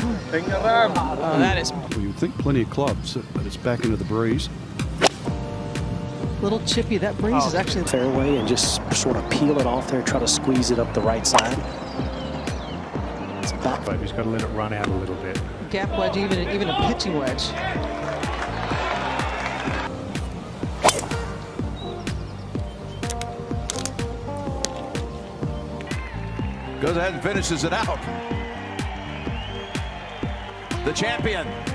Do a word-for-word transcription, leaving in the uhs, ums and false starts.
Oh, that is Well, you'd think plenty of clubs, but it's back into the breeze. a little chippy. That breeze Oh, is actually fairway and just sort of peel it off there, try to squeeze it up the right side. It's back. But he's got to let it run out a little bit. gap wedge, even even a pitching wedge. Goes ahead and finishes it out. The champion